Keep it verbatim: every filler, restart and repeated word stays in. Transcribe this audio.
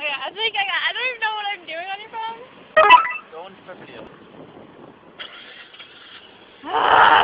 Okay, I think I got, I don't even know what I'm doing on your phone. Go into the video. Ah!